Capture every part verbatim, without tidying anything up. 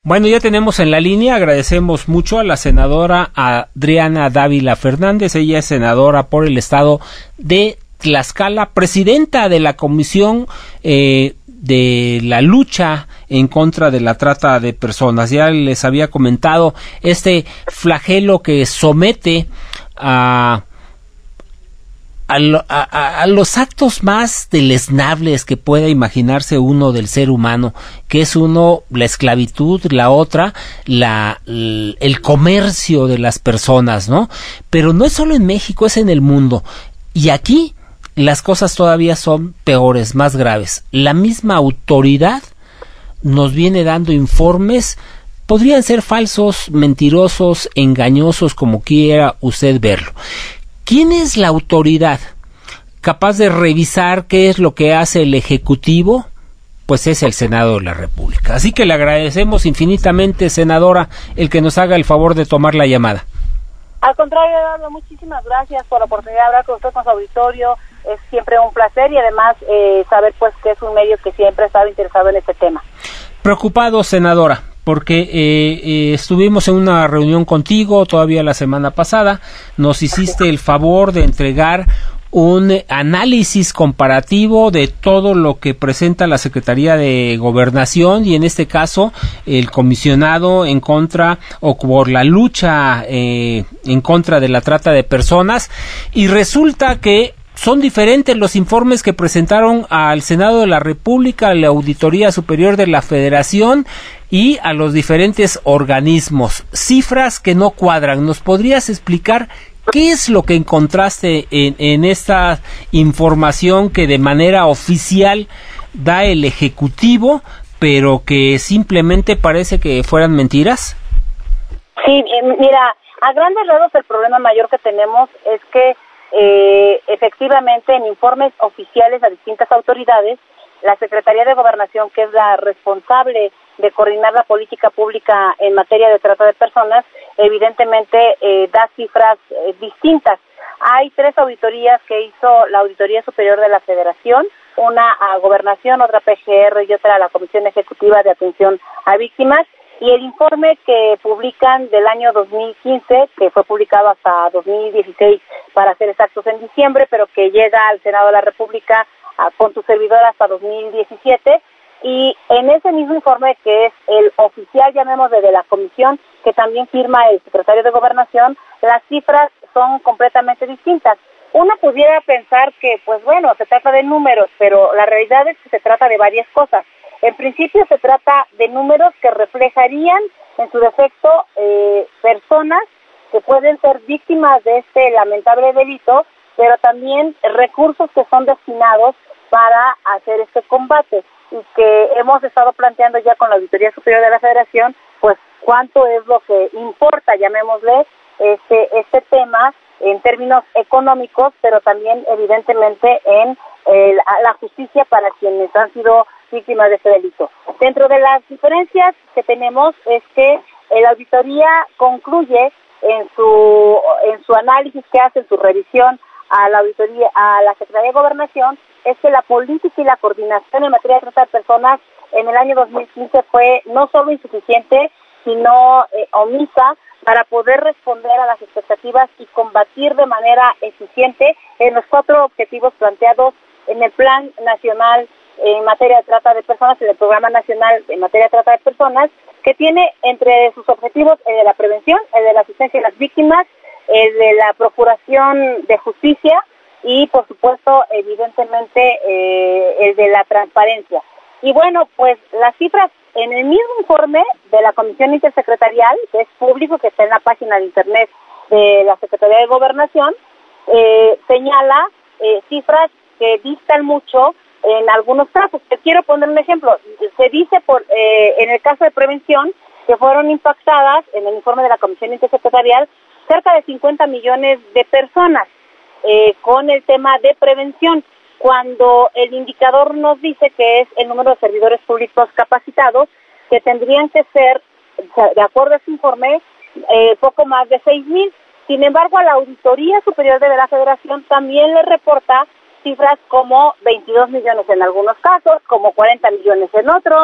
Bueno, ya tenemos en la línea, agradecemos mucho a la senadora Adriana Dávila Fernández, ella es senadora por el estado de Tlaxcala, presidenta de la Comisión eh, de la lucha en contra de la trata de personas. Ya les había comentado este flagelo que somete a A, lo, a, a los actos más deleznables que pueda imaginarse uno del ser humano, que es uno la esclavitud, la otra la el comercio de las personas, ¿no? Pero no es solo en México, es en el mundo. Y aquí las cosas todavía son peores, más graves. La misma autoridad nos viene dando informes, podrían ser falsos, mentirosos, engañosos, como quiera usted verlo. ¿Quién es la autoridad capaz de revisar qué es lo que hace el Ejecutivo? Pues es el Senado de la República. Así que le agradecemos infinitamente, senadora, el que nos haga el favor de tomar la llamada. Al contrario, Eduardo, muchísimas gracias por la oportunidad de hablar con usted, con su auditorio. Es siempre un placer y además eh, saber pues que es un medio que siempre ha estado interesado en este tema. Preocupado, senadora, porque eh, eh, estuvimos en una reunión contigo todavía la semana pasada, nos hiciste el favor de entregar un análisis comparativo de todo lo que presenta la Secretaría de Gobernación y en este caso el comisionado en contra o por la lucha eh, en contra de la trata de personas, y resulta que son diferentes los informes que presentaron al Senado de la República, a la Auditoría Superior de la Federación y a los diferentes organismos. Cifras que no cuadran. ¿Nos podrías explicar qué es lo que encontraste en, en esta información que de manera oficial da el Ejecutivo, pero que simplemente parece que fueran mentiras? Sí, eh, mira, a grandes rasgos el problema mayor que tenemos es que Eh, efectivamente, en informes oficiales a distintas autoridades, la Secretaría de Gobernación, que es la responsable de coordinar la política pública en materia de trata de personas, evidentemente eh, da cifras eh, distintas. Hay tres auditorías que hizo la Auditoría Superior de la Federación, una a Gobernación, otra a P G R y otra a la Comisión Ejecutiva de Atención a Víctimas. Y el informe que publican del año dos mil quince, que fue publicado hasta dos mil dieciséis, para ser exactos en diciembre, pero que llega al Senado de la República a, con tu servidor hasta dos mil diecisiete, y en ese mismo informe, que es el oficial, llamémosle, de la comisión, que también firma el secretario de Gobernación, las cifras son completamente distintas. Uno pudiera pensar que, pues bueno, se trata de números, pero la realidad es que se trata de varias cosas. En principio se trata de números que reflejarían en su defecto eh, personas que pueden ser víctimas de este lamentable delito, pero también recursos que son destinados para hacer este combate y que hemos estado planteando ya con la Auditoría Superior de la Federación, pues cuánto es lo que importa, llamémosle, este, este tema en términos económicos, pero también evidentemente en eh, la justicia para quienes han sido víctimas de este delito. Dentro de las diferencias que tenemos es que la auditoría concluye en su en su análisis que hace, en su revisión a la auditoría, a la Secretaría de Gobernación, es que la política y la coordinación en materia de trata de personas en el año dos mil quince fue no solo insuficiente, sino eh, omisa para poder responder a las expectativas y combatir de manera eficiente en los cuatro objetivos planteados en el Plan Nacional en materia de trata de personas, en el Programa Nacional en materia de trata de personas, que tiene entre sus objetivos el de la prevención, el de la asistencia a las víctimas, el de la procuración de justicia y, por supuesto, evidentemente, eh, el de la transparencia. Y bueno, pues las cifras en el mismo informe de la Comisión Intersecretarial, que es público, que está en la página de internet de la Secretaría de Gobernación, eh, señala eh, cifras que distan mucho en algunos casos. Te quiero poner un ejemplo. Se dice por eh, en el caso de prevención que fueron impactadas en el informe de la Comisión Intersecretarial cerca de cincuenta millones de personas eh, con el tema de prevención, cuando el indicador nos dice que es el número de servidores públicos capacitados, que tendrían que ser, de acuerdo a este informe, eh, poco más de seis mil. Sin embargo, a la Auditoría Superior de la Federación también le reporta cifras como veintidós millones en algunos casos, como cuarenta millones en otros,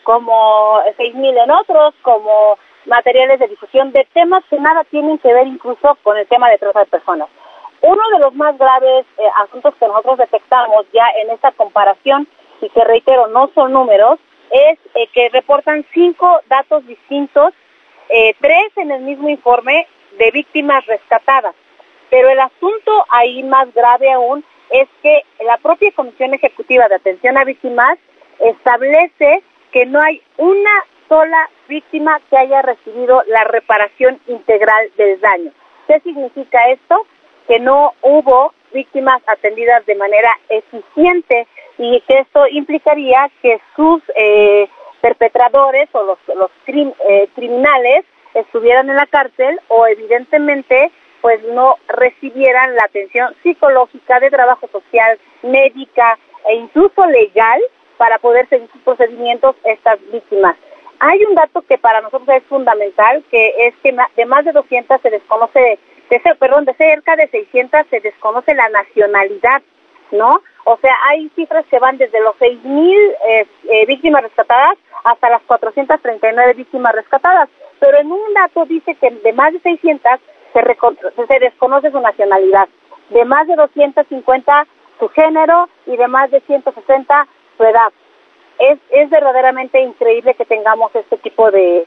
como seis mil en otros, como materiales de difusión de temas que nada tienen que ver incluso con el tema de trata de personas. Uno de los más graves eh, asuntos que nosotros detectamos ya en esta comparación, y que reitero, no son números, es eh, que reportan cinco datos distintos, eh, tres en el mismo informe de víctimas rescatadas. Pero el asunto ahí más grave aún es que la propia Comisión Ejecutiva de Atención a Víctimas establece que no hay una sola víctima que haya recibido la reparación integral del daño. ¿Qué significa esto? Que no hubo víctimas atendidas de manera eficiente y que esto implicaría que sus eh, perpetradores o los, los crim, eh, criminales estuvieran en la cárcel o evidentemente pues no recibieran la atención psicológica, de trabajo social, médica e incluso legal para poder seguir sus procedimientos estas víctimas. Hay un dato que para nosotros es fundamental, que es que de más de doscientas se desconoce, de, perdón, de cerca de seiscientas se desconoce la nacionalidad, ¿no? O sea, hay cifras que van desde los seis mil eh, eh, víctimas rescatadas hasta las cuatrocientas treinta y nueve víctimas rescatadas, pero en un dato dice que de más de seiscientas se, se desconoce su nacionalidad, de más de doscientas cincuenta su género y de más de ciento sesenta su edad. Es, es verdaderamente increíble que tengamos este tipo de...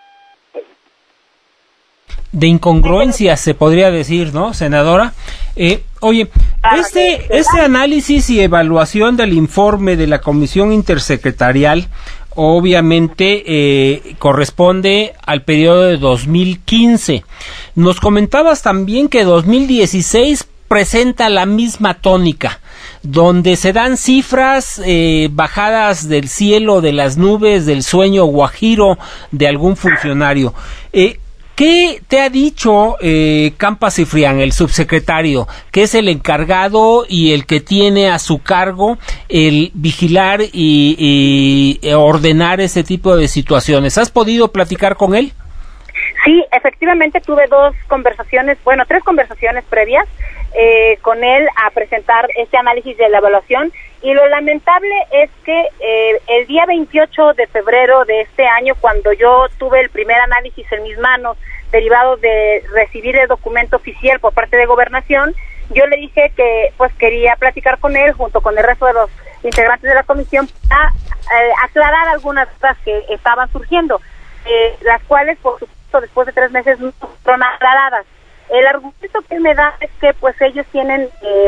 de incongruencias, se podría decir, ¿no, senadora? Eh, oye, este, este análisis y evaluación del informe de la Comisión Intersecretarial obviamente eh, corresponde al periodo de dos mil quince. Nos comentabas también que dos mil dieciséis presenta la misma tónica, donde se dan cifras eh, bajadas del cielo, de las nubes, del sueño guajiro de algún funcionario. Eh, ¿Qué te ha dicho eh, Campa Cifrián, el subsecretario, que es el encargado y el que tiene a su cargo el vigilar y, y ordenar ese tipo de situaciones? ¿Has podido platicar con él? Sí, efectivamente tuve dos conversaciones, bueno, tres conversaciones previas eh, con él a presentar este análisis de la evaluación, y lo lamentable es que eh, el día veintiocho de febrero de este año, cuando yo tuve el primer análisis en mis manos, derivado de recibir el documento oficial por parte de Gobernación, yo le dije que pues quería platicar con él junto con el resto de los integrantes de la comisión para eh, aclarar algunas cosas que estaban surgiendo, eh, las cuales por supuesto después de tres meses no fueron aclaradas. El argumento que él me da es que pues ellos tienen eh,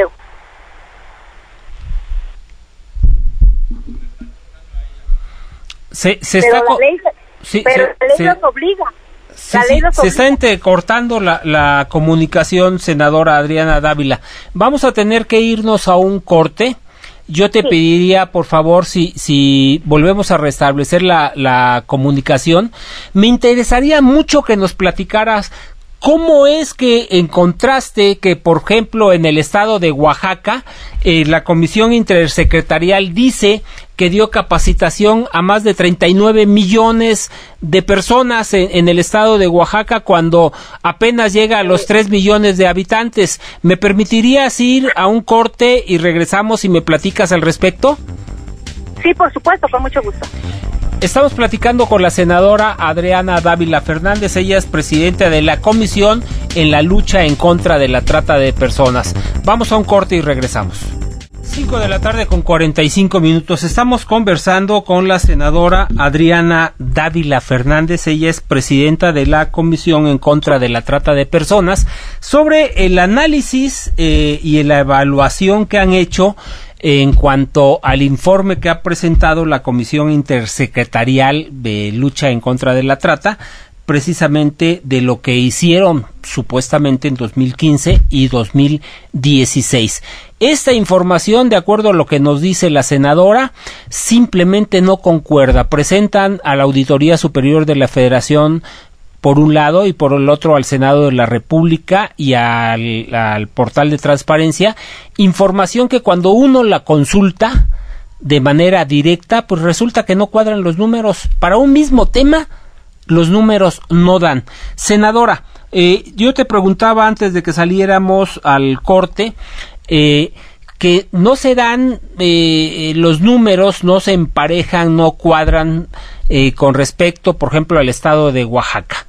se, se pero está la ley, sí, pero se, la ley se, los obliga. Sí, sí, se está entrecortando la, la comunicación, senadora Adriana Dávila. Vamos a tener que irnos a un corte. Yo te sí. pediría, por favor, si, si volvemos a restablecer la, la comunicación, me interesaría mucho que nos platicaras cómo es que encontraste que, por ejemplo, en el estado de Oaxaca, eh, la Comisión Intersecretarial dice que dio capacitación a más de treinta y nueve millones de personas en, en el estado de Oaxaca, cuando apenas llega a los tres millones de habitantes. ¿Me permitirías ir a un corte y regresamos y me platicas al respecto? Sí, por supuesto, con mucho gusto. Estamos platicando con la senadora Adriana Dávila Fernández. Ella es presidenta de la Comisión en la lucha en contra de la trata de personas. Vamos a un corte y regresamos. cinco de la tarde con cuarenta y cinco minutos. Estamos conversando con la senadora Adriana Dávila Fernández. Ella es presidenta de la Comisión en contra de la trata de personas, sobre el análisis eh, y la evaluación que han hecho en cuanto al informe que ha presentado la Comisión Intersecretarial de Lucha en contra de la Trata, precisamente de lo que hicieron supuestamente en dos mil quince y dos mil dieciséis. Esta información, de acuerdo a lo que nos dice la senadora, simplemente no concuerda. Presentan a la Auditoría Superior de la Federación por un lado y por el otro al Senado de la República y al, al portal de transparencia, información que cuando uno la consulta de manera directa, pues resulta que no cuadran los números. Para un mismo tema, los números no dan. Senadora, eh, yo te preguntaba antes de que saliéramos al corte, eh, que no se dan eh, los números, no se emparejan, no cuadran eh, con respecto, por ejemplo, al estado de Oaxaca,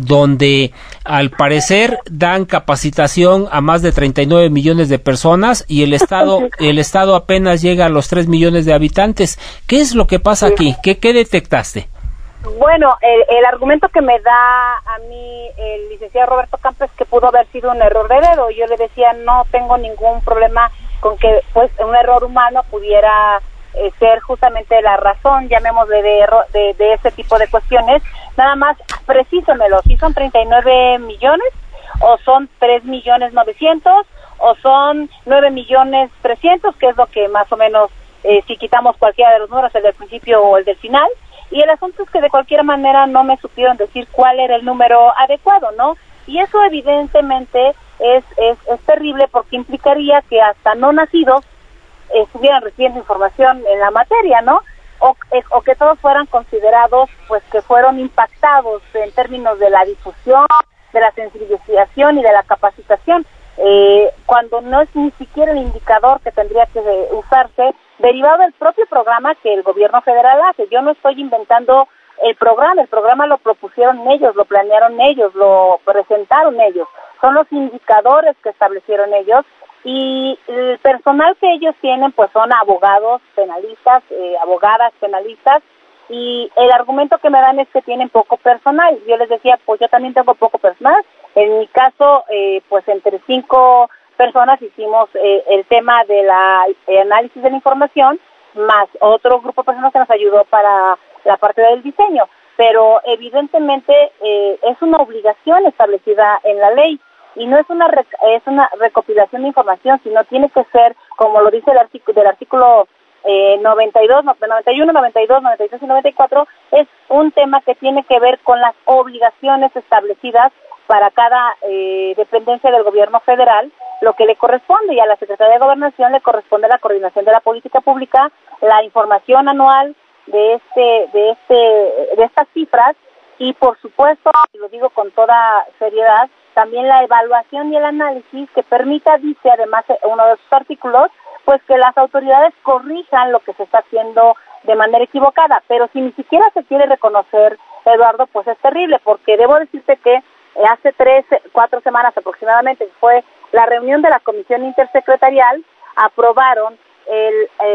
donde al parecer dan capacitación a más de treinta y nueve millones de personas y el estado el estado apenas llega a los tres millones de habitantes. ¿Qué es lo que pasa aquí? ¿Qué, qué detectaste? Bueno, el, el argumento que me da a mí el licenciado Roberto Campo es que pudo haber sido un error de dedo. Yo le decía, no tengo ningún problema con que pues un error humano pudiera eh, ser justamente la razón, llamémosle, de, de, de ese tipo de cuestiones. Nada más, precísemelo, si son treinta y nueve millones, o son tres millones novecientos, o son nueve millones trescientos, que es lo que más o menos, eh, si quitamos cualquiera de los números, el del principio o el del final. Y el asunto es que de cualquier manera no me supieron decir cuál era el número adecuado, ¿no? Y eso evidentemente es, es, es terrible, porque implicaría que hasta no nacidos eh, estuvieran recibiendo información en la materia, ¿no? O, eh, o que todos fueran considerados, pues, que fueron impactados en términos de la difusión, de la sensibilización y de la capacitación, eh, cuando no es ni siquiera el indicador que tendría que eh, usarse, derivado del propio programa que el gobierno federal hace. Yo no estoy inventando el programa, el programa lo propusieron ellos, lo planearon ellos, lo presentaron ellos, son los indicadores que establecieron ellos, y el personal que ellos tienen pues son abogados penalistas, eh, abogadas penalistas, y el argumento que me dan es que tienen poco personal. Yo les decía, pues yo también tengo poco personal. En mi caso, eh, pues entre cinco personas hicimos eh, el tema de la eh, análisis de la información, más otro grupo de personas que nos ayudó para la parte del diseño, pero evidentemente eh, es una obligación establecida en la ley, y no es una rec es una recopilación de información, sino tiene que ser, como lo dice el artículo del artículo eh, noventa y dos, noventa y uno, noventa y dos, noventa y tres y noventa y cuatro, es un tema que tiene que ver con las obligaciones establecidas para cada eh, dependencia del gobierno federal, lo que le corresponde, y a la Secretaría de Gobernación le corresponde la coordinación de la política pública, la información anual de este de este de estas cifras, y por supuesto, y lo digo con toda seriedad, también la evaluación y el análisis que permita, dice además uno de sus artículos, pues que las autoridades corrijan lo que se está haciendo de manera equivocada. Pero si ni siquiera se quiere reconocer, Eduardo, pues es terrible, porque debo decirte que hace tres, cuatro semanas aproximadamente, que fue la reunión de la Comisión Intersecretarial, aprobaron el,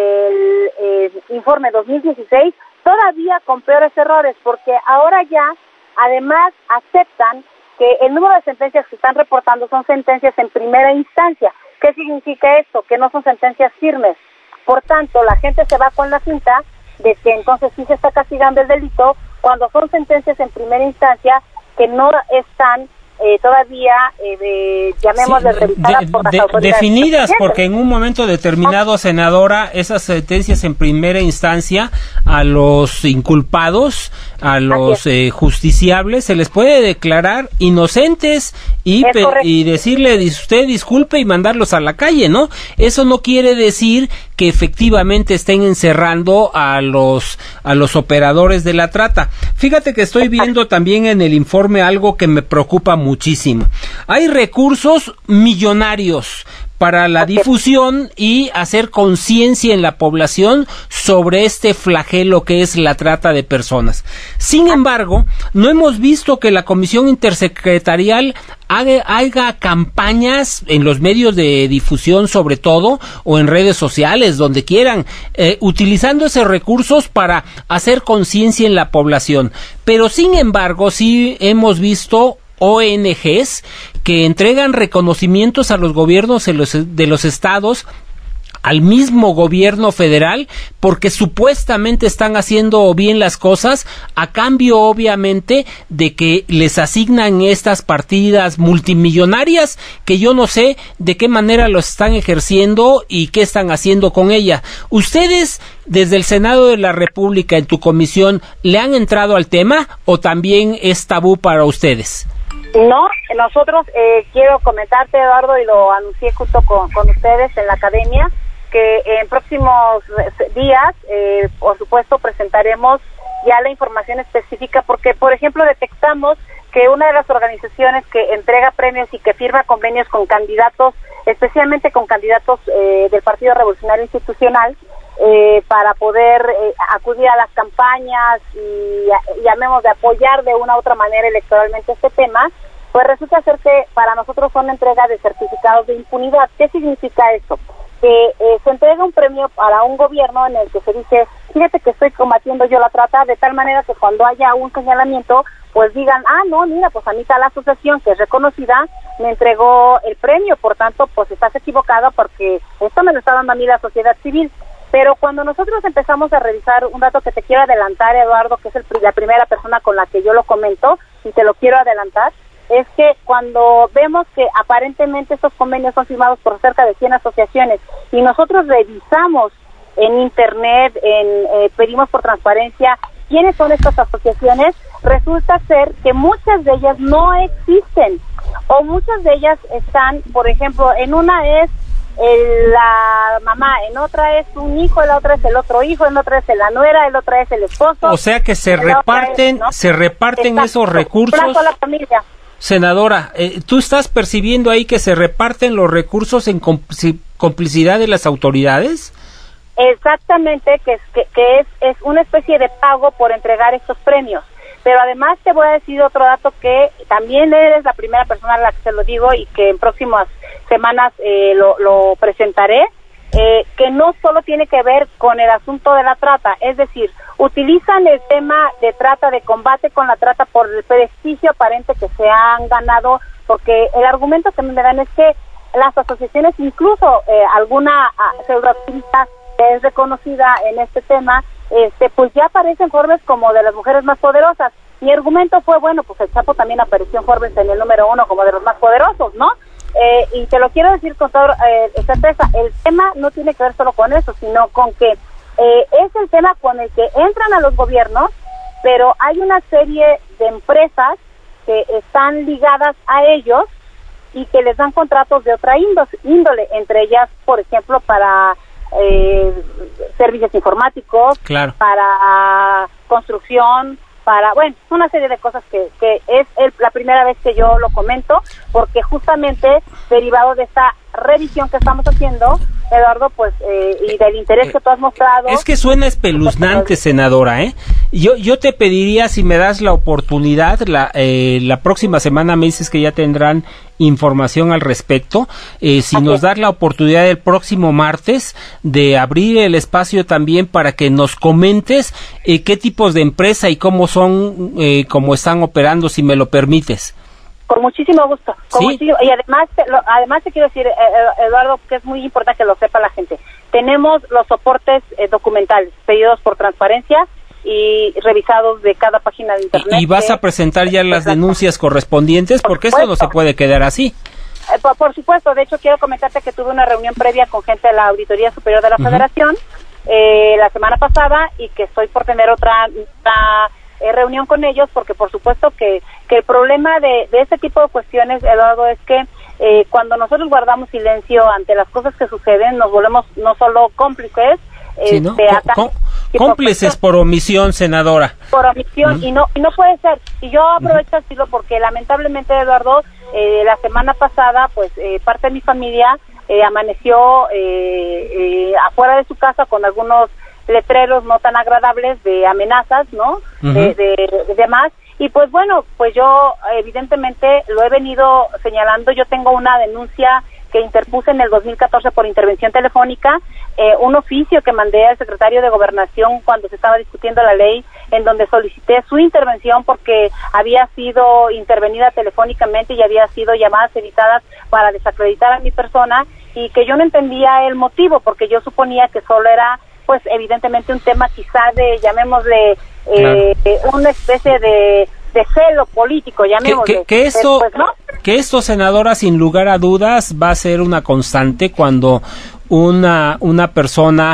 el, el informe dos mil dieciséis, todavía con peores errores, porque ahora ya, además, aceptan que el número de sentencias que están reportando son sentencias en primera instancia. ¿Qué significa esto? Que no son sentencias firmes. Por tanto, la gente se va con la cinta de que entonces sí se está castigando el delito, cuando son sentencias en primera instancia que no están eh, todavía, eh, de, llamémosle, sí, revisadas de, por las de, autoridades. Definidas, porque en un momento determinado, senadora, esas sentencias en primera instancia a los inculpados, a los eh, justiciables, se les puede declarar inocentes y, pe y decirle, usted disculpe, y mandarlos a la calle, ¿no? Eso no quiere decir que efectivamente estén encerrando a los a los operadores de la trata. Fíjate que estoy viendo también en el informe algo que me preocupa muchísimo. Hay recursos millonarios para la difusión y hacer conciencia en la población sobre este flagelo que es la trata de personas. Sin embargo, no hemos visto que la Comisión Intersecretarial haga, haga campañas en los medios de difusión, sobre todo, o en redes sociales, donde quieran, eh, utilizando esos recursos para hacer conciencia en la población. Pero sin embargo, sí hemos visto O N Ges que entregan reconocimientos a los gobiernos de los, de los estados, al mismo gobierno federal, porque supuestamente están haciendo bien las cosas, a cambio obviamente de que les asignan estas partidas multimillonarias que yo no sé de qué manera lo están ejerciendo y qué están haciendo con ella. ¿Ustedes desde el Senado de la República, en tu comisión, le han entrado al tema o también es tabú para ustedes? No, nosotros, eh, quiero comentarte, Eduardo, y lo anuncié junto con, con ustedes en la academia, que en próximos días, eh, por supuesto, presentaremos ya la información específica, porque, por ejemplo, detectamos que una de las organizaciones que entrega premios y que firma convenios con candidatos, especialmente con candidatos eh, del Partido Revolucionario Institucional, eh, para poder eh, acudir a las campañas y, y llamemos de apoyar de una u otra manera electoralmente este tema, pues resulta ser que para nosotros son entrega de certificados de impunidad. ¿Qué significa esto? Que eh, se entrega un premio para un gobierno en el que se dice, fíjate que estoy combatiendo yo la trata, de tal manera que cuando haya un señalamiento, pues digan, ah, no, mira, pues a mí tal asociación que es reconocida me entregó el premio, por tanto, pues estás equivocado porque esto me lo está dando a mí la sociedad civil. Pero cuando nosotros empezamos a revisar un dato que te quiero adelantar, Eduardo, que es el, la primera persona con la que yo lo comento, y te lo quiero adelantar, es que cuando vemos que aparentemente estos convenios son firmados por cerca de cien asociaciones y nosotros revisamos en internet, en, eh, pedimos por transparencia quiénes son estas asociaciones, resulta ser que muchas de ellas no existen, o muchas de ellas están, por ejemplo, en una es el, la mamá, en otra es un hijo, en la otra es el otro hijo, en otra es la nuera, en otra es el esposo. O sea que se reparten, es, ¿no? se reparten Exacto. esos recursos. Una sola familia. Senadora, eh, ¿tú estás percibiendo ahí que se reparten los recursos en complicidad de las autoridades? Exactamente, que es que, que es, es una especie de pago por entregar estos premios. Pero además te voy a decir otro dato que también eres la primera persona a la que se lo digo y que en próximas semanas eh, lo, lo presentaré, eh, que no solo tiene que ver con el asunto de la trata, es decir, utilizan el tema de trata, de combate con la trata por el prestigio aparente que se han ganado, porque el argumento que me dan es que las asociaciones, incluso eh, alguna uh, pseudoactivista que es reconocida en este tema, este pues ya aparecen Forbes como de las mujeres más poderosas. Mi argumento fue, bueno, pues el Chapo también apareció en Forbes en el número uno como de los más poderosos, ¿no? Eh, y te lo quiero decir con toda eh, certeza, el tema no tiene que ver solo con eso, sino con que eh, es el tema con el que entran a los gobiernos, pero hay una serie de empresas que están ligadas a ellos y que les dan contratos de otra índole, entre ellas, por ejemplo, para eh, servicios informáticos, claro. para construcción, para, bueno, una serie de cosas que, que es el, la primera vez que yo lo comento, porque justamente derivado de esta revisión que estamos haciendo, Eduardo, pues, eh, y del interés que tú has mostrado. Es que suena espeluznante, senadora, ¿eh? Yo yo te pediría, si me das la oportunidad, la eh, la próxima semana me dices que ya tendrán información al respecto, eh, si okay. nos das la oportunidad el próximo martes de abrir el espacio también para que nos comentes eh, qué tipos de empresa y cómo son, eh, cómo están operando, si me lo permites. Con muchísimo gusto. Con ¿Sí? muchísimo, y además, lo, además te quiero decir, eh, Eduardo, que es muy importante que lo sepa la gente. Tenemos los soportes eh, documentales pedidos por transparencia y revisados de cada página de internet. ¿Y vas a presentar ya las denuncias correspondientes? Por Porque supuesto. esto no se puede quedar así. Eh, por, por supuesto, de hecho quiero comentarte que tuve una reunión previa con gente de la Auditoría Superior de la uh-huh. Federación eh, la semana pasada y que estoy por tener otra... otra Eh, reunión con ellos, porque por supuesto que, que el problema de, de este tipo de cuestiones, Eduardo, es que eh, cuando nosotros guardamos silencio ante las cosas que suceden, nos volvemos no solo cómplices, eh, sí, ¿no? de Com- cómplices por omisión, senadora. Por omisión, mm. y no y no puede ser. Y yo aprovecho a decirlo porque lamentablemente, Eduardo, eh, la semana pasada, pues eh, parte de mi familia eh, amaneció eh, eh, afuera de su casa con algunos letreros no tan agradables de amenazas, ¿no? Uh-huh. de, de, de demás, y pues bueno, pues yo evidentemente lo he venido señalando. Yo tengo una denuncia que interpuse en el dos mil catorce por intervención telefónica, eh, un oficio que mandé al secretario de Gobernación cuando se estaba discutiendo la ley, en donde solicité su intervención porque había sido intervenida telefónicamente y había sido llamadas evitadas para desacreditar a mi persona, y que yo no entendía el motivo, porque yo suponía que solo era pues evidentemente un tema quizá de, llamémosle, eh, claro. una especie de, de celo político, llamémosle. Que, que, que esto, Después, ¿no? que esto, senadora, sin lugar a dudas, va a ser una constante cuando una una persona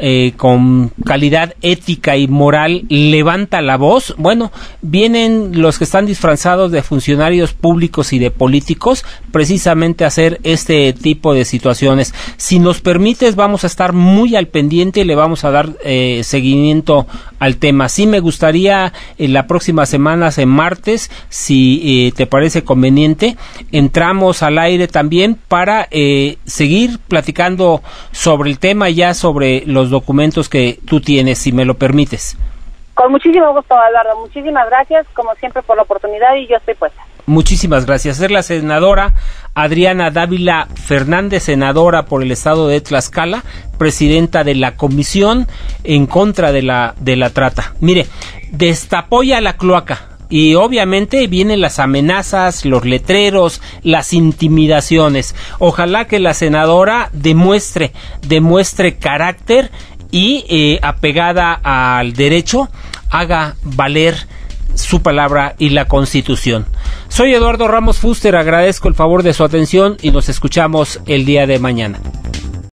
eh, con calidad ética y moral levanta la voz, bueno, vienen los que están disfrazados de funcionarios públicos y de políticos precisamente a hacer este tipo de situaciones. Si nos permites, vamos a estar muy al pendiente y le vamos a dar eh, seguimiento al tema. Sí me gustaría en la próxima semana, en martes, si eh, te parece conveniente, entramos al aire también para eh, seguir platicando sobre el tema, ya sobre los documentos que tú tienes, si me lo permites. Con muchísimo gusto, Eduardo. Muchísimas gracias, como siempre, por la oportunidad y yo estoy puesta. Muchísimas gracias. Es la senadora Adriana Dávila Fernández, senadora por el estado de Tlaxcala, presidenta de la Comisión en contra de la de la trata. Mire, destapó ya la cloaca y obviamente vienen las amenazas, los letreros, las intimidaciones. Ojalá que la senadora demuestre demuestre carácter y eh, apegada al derecho haga valer su palabra y la Constitución. Soy Eduardo Ramos Fuster, agradezco el favor de su atención y nos escuchamos el día de mañana.